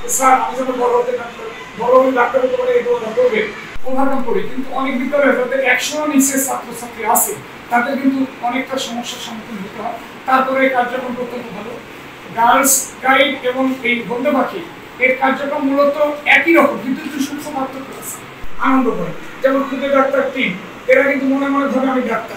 Sir আমি যখন বড় হতে বড় হয়ে ডাক্তার হতে পারে এগুলো করবে ওভারকাম করি, কিন্তু অনেক বিদ্যালয়ে যাদের 100 নিচে ছাত্রছাত্রী আছে তাদের কিন্তু অনেকটা সমস্যার সম্মুখীন হতে হয়। তারপরে এই কার্যক্রম অত্যন্ত ভালো। গার্লস গাইড এবং এই বন্ধু পাখি এর কার্যক্রম মূলত একই রকম, কিন্তু একটু সূক্ষ্ম পার্থক্য আছে। আনন্দ করে যেমন খুদে ডাক্তার টিম, এরা কিন্তু মনে মনে ভাবে আমি ডাক্তার।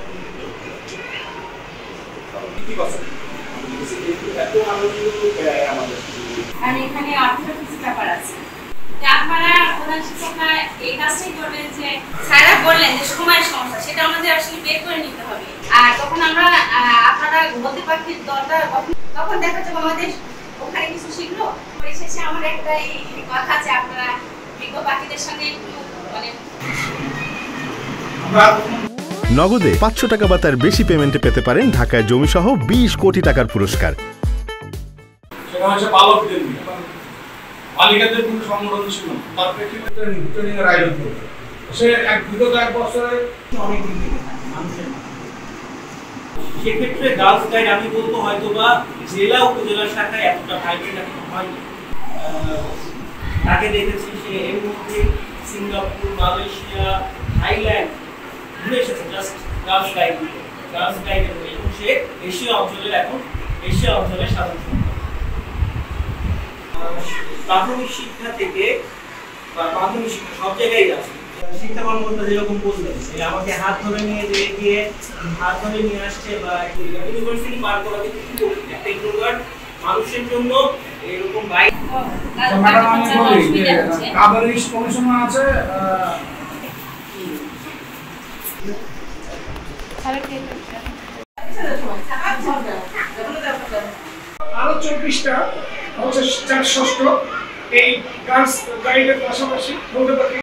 আর এখানে আর্থিক কিছু ব্যাপার আছে। আপনারা প্রধান শিক্ষকরা এই কাজটাই করবেন যে স্যাররা বললেন যে সময়ের সমস্যা, সেটা আমাদের আসলে বের করে নিতে হবে। আর তখন আমরা আপনারা বলতে পাখির দলটা তখন দেখা যাবে আমাদের ওখানে কিছু শিখলো। পরিশেষে আমার একটাই কথা আছে, আপনারা বিজ্ঞ পাখিদের সঙ্গে একটু মানে নগদে 500 টাকা বা তার বেশি পেমেন্টে পেতে পারেন ঢাকায় জমিসহ 20 কোটি টাকার পুরস্কার। সেটা হচ্ছে পালকদের নিয়ে বালিকাদের কোনো সংগঠন ছিল না, তার প্রেক্ষিতে ট্রেনিং এর আয়োজন করতো। সে বিগত 1 বছরে অনেক দিন থেকে মানুষের সেক্ষেত্রে গার্লস গাইড আমি বলবো হয়তো বা জেলা উপজেলা শাখায় এতটা ভাইব্রেন্ট এখন হয়নি। তাকে দেখেছি সে এর মধ্যে সিঙ্গাপুর, মালয়েশিয়া, থাইল্যান্ড ঘুরে এসেছে জাস্ট গার্লস গাইড এবং সে এশিয়া অঞ্চলের সাধারণ সম্পাদক। প্রাথমিক শিক্ষা থেকে বা প্রাথমিক শিক্ষা সব জায়গায় আছে। শিক্ষা কর্মকর্তা যেরকম বললেন আমাকে হাত ধরে নিয়ে আসছে বা ইউনিভার্সিটি পার করা কিন্তু একটা ইন্ট্রোভার্ট মানুষের জন্য এরকম বাইক ম্যাডাম আমি বলি যে কাভারেজ কমিশন আছে আরো 24টা হচ্ছে 4 ষষ্ঠ এই গার্লস গাইডের পাশাপাশি বলতে পারি